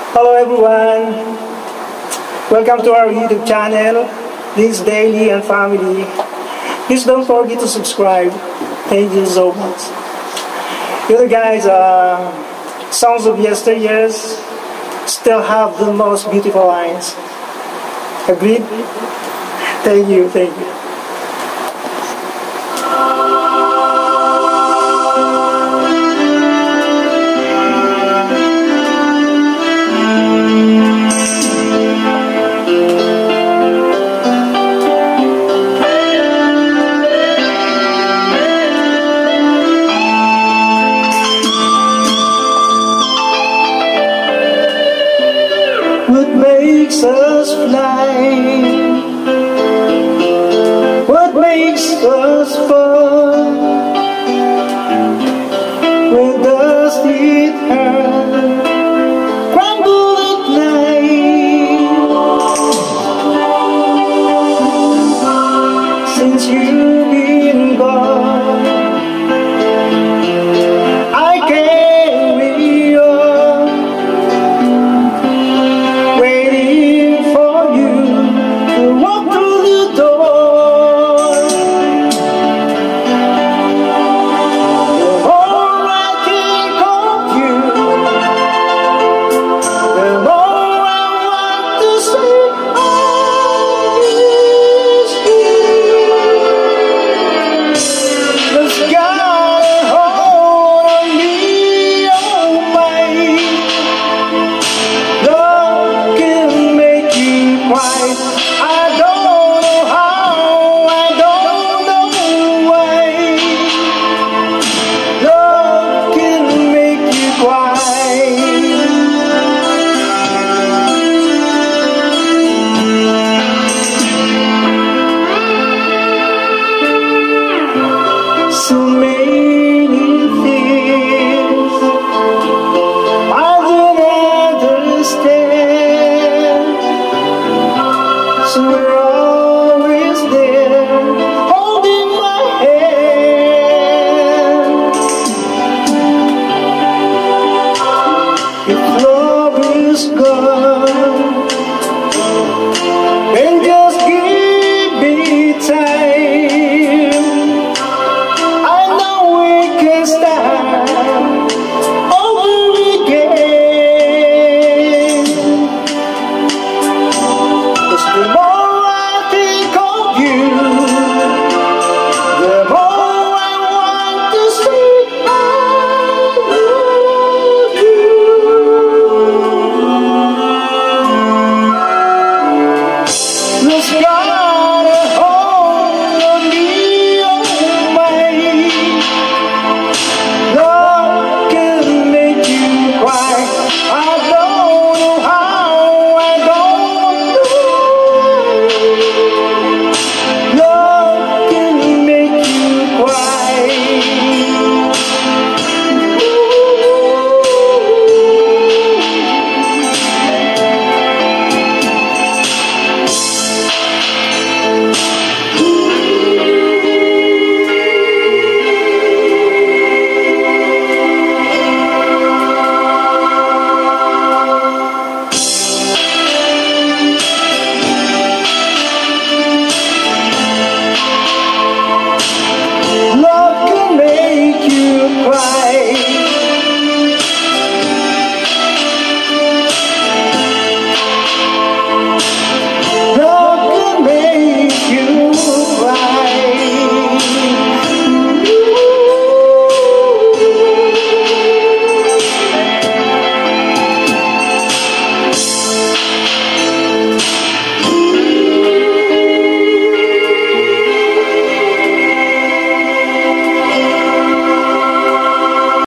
Hello everyone, welcome to our YouTube channel. This is Daily and Family. Please don't forget to subscribe. Thank you so much. You know guys, songs of yesteryears still have the most beautiful lines. Agreed? Thank you, thank you. What makes us fly? What makes us